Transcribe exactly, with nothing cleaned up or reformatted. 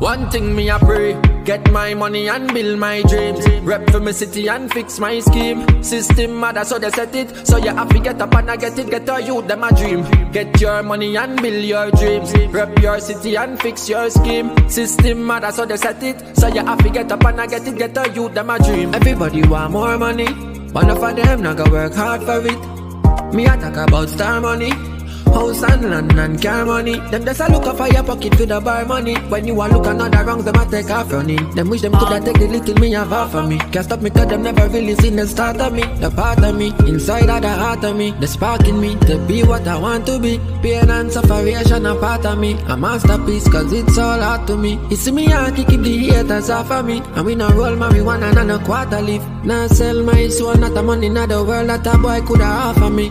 One thing me a pray, get my money and build my dreams. Rep for my city and fix my scheme. System mother so they set it, so you have to get up and I get it. Get a youth them a dream. Get your money and build your dreams. Rep your city and fix your scheme. System mother so they set it, so you have to get up and I get it. Get a youth them a dream. Everybody want more money, but enough of them not go work hard for it. Me a talk about star money, house and land and car money. Them just a look up for your pocket for the bar money. When you a look another wrong, them a take off running. Them wish them coulda take the little me have half of me. Can't stop me cause them never really seen the start of me. The part of me, inside of the heart of me. The spark in me, to be what I want to be. Pain and sufferation a part of me. A masterpiece cause it's all hard to me. You see me heart, keep the haters off of me. And we no roll marijuana and a quarter leaf. Now sell my soul, not the money, not the world that a boy coulda offer me.